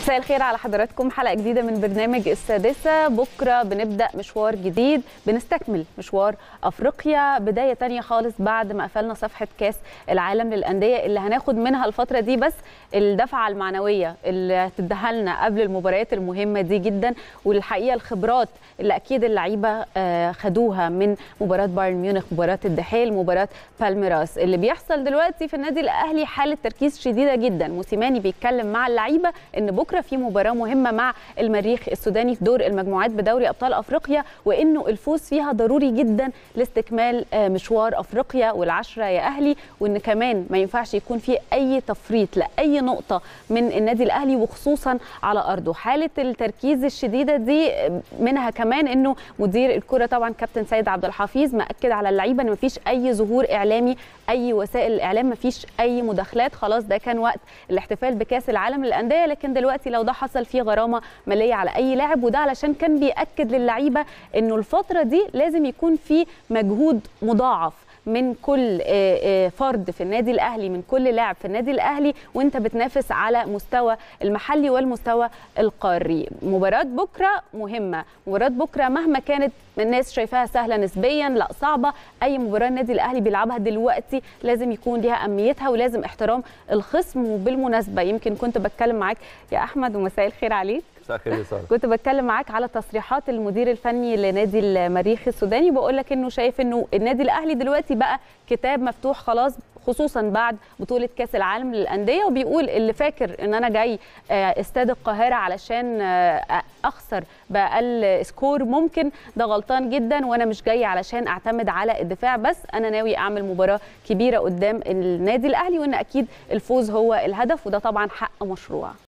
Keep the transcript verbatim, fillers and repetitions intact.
مساء الخير على حضراتكم. حلقة جديدة من برنامج السادسة. بكرة بنبدأ مشوار جديد، بنستكمل مشوار أفريقيا، بداية تانية خالص بعد ما قفلنا صفحة كاس العالم للأندية اللي هناخد منها الفترة دي بس الدفعة المعنوية اللي هتديها لنا قبل المباريات المهمة دي جدا. والحقيقة الخبرات اللي أكيد اللعيبة خدوها من مباراة بايرن ميونخ، مباراة الدحيل، مباراة بالميراس. اللي بيحصل دلوقتي في النادي الأهلي حالة تركيز شديدة جدا. موسيماني بيتكلم مع اللعيبة إن بكرة في مباراة مهمة مع المريخ السوداني في دور المجموعات بدوري أبطال أفريقيا، وإنه الفوز فيها ضروري جدا لاستكمال مشوار أفريقيا والعشرة يا أهلي، وإن كمان ما ينفعش يكون في أي تفريط لأي نقطة من النادي الأهلي وخصوصا على أرضه. حالة التركيز الشديدة دي منها كمان إنه مدير الكرة طبعا كابتن سيد عبد الحفيظ مأكد على اللعيبة إن مفيش أي ظهور إعلامي، أي وسائل الإعلام، مفيش أي مداخلات. خلاص ده كان وقت الاحتفال بكأس العالم للأندية، لكن دلوقتي لو ده حصل فيه غرامة مالية على أي لاعب، وده علشان كان بيأكد للعيبة إنه الفترة دي لازم يكون في مجهود مضاعف من كل فرد في النادي الأهلي، من كل لاعب في النادي الأهلي، وانت بتنافس على مستوى المحلي والمستوى القاري. مباراة بكرة مهمة، مباراة بكرة مهما كانت الناس شايفاها سهلة نسبيا، لا صعبة. أي مباراة النادي الأهلي بيلعبها دلوقتي لازم يكون ليها أهميتها ولازم احترام الخصم. وبالمناسبة يمكن كنت بتكلم معاك يا أحمد، ومساء الخير عليك. مساء الخير يا ساره. كنت بتكلم معاك على تصريحات المدير الفني لنادي المريخ السوداني، بقول لك انه شايف انه النادي الاهلي دلوقتي بقى كتاب مفتوح خلاص، خصوصا بعد بطوله كاس العالم للانديه. وبيقول اللي فاكر ان انا جاي استاد القاهره علشان اخسر باقل سكور ممكن، ده غلطان جدا، وانا مش جاي علشان اعتمد على الدفاع بس، انا ناوي اعمل مباراه كبيره قدام النادي الاهلي، وان اكيد الفوز هو الهدف، وده طبعا حق مشروع.